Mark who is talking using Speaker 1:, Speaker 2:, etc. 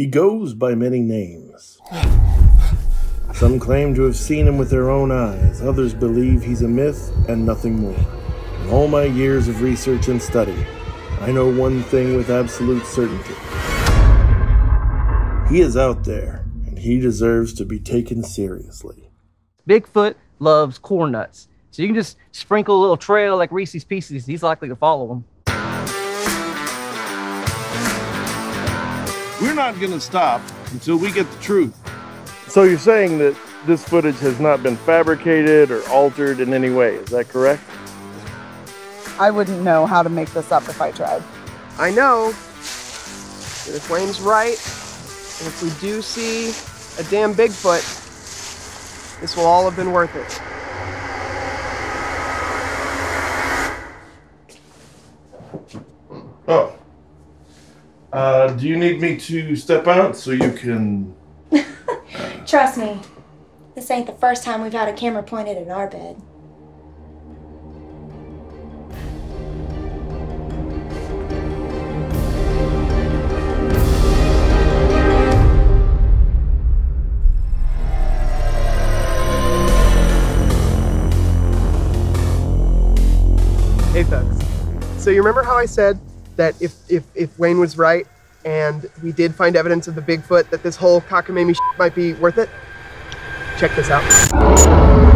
Speaker 1: goes by many names. Some claim to have seen him with their own eyes. Others believe he's a myth and nothing more. In all my years of research and study, I know one thing with absolute certainty. He is out there, and he deserves to be taken seriously.
Speaker 2: Bigfoot loves corn nuts. So you can just sprinkle a little trail like Reese's Pieces. He's likely to follow them.
Speaker 3: We're not going to stop until we get the truth.
Speaker 1: So you're saying that this footage has not been fabricated or altered in any way, is that correct?
Speaker 4: I wouldn't know how to make this up if I tried.
Speaker 5: I know that if Wayne's right, and if we do see a damn Bigfoot, this will all have been worth it.
Speaker 1: Oh. Do you need me to step out so you can...
Speaker 6: Trust me, this ain't the first time we've had a camera pointed at our bed.
Speaker 5: Hey folks, so you remember how I said that if Wayne was right and we did find evidence of the Bigfoot, that this whole cockamamie shit might be worth it? Check this out.